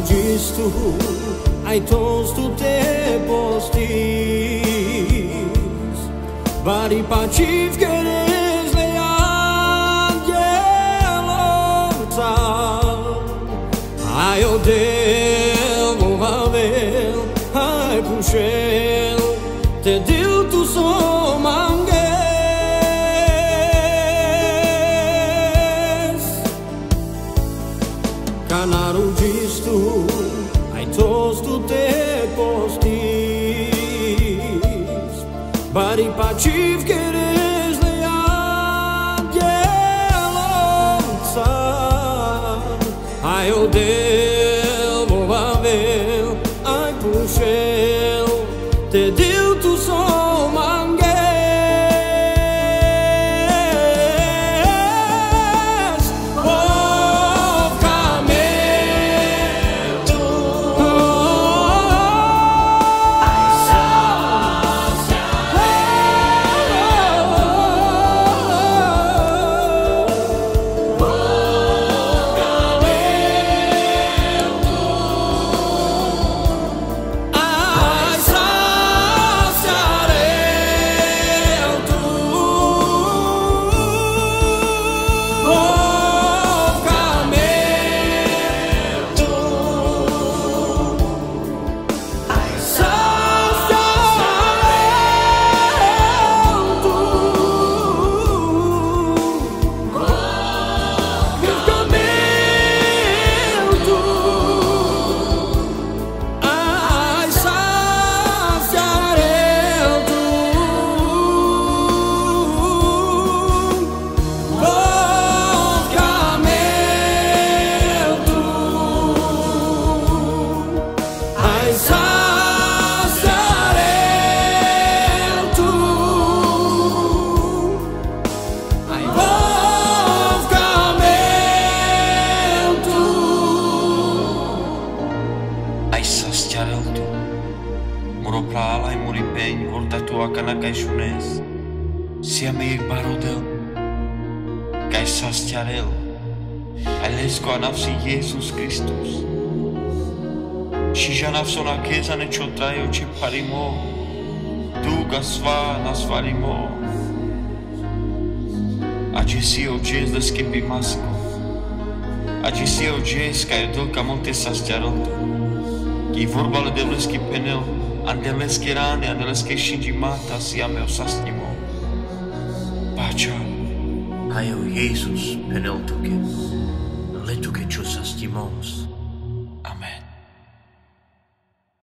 gisto, ai todos tu te postis, vari paciv queres le angelovca, ai odel vovavel, ai pušel, te dil tu somanges, canaru gisto, ai todos tu te postis, vari paciv queres le angelovca, ai odel vovavel, ai pušel, te dil tu somanges. Moro prala e mori pegn volta tua cana kai shunes sia me barodel kai sastiarel alesko anafsi Jesus Christus și janafso na chiesa ne ciotraio ci parimo tu gasva nasvarimo agisio jes de skepi masko agisio jes kai dol kamonte sastiarel ki vorbale devleski penel Andeleske rane, andeleske shingimata sia meu sastimo. Pacea. Ai o Jesus penel tuke, le tuke ciu sastimos.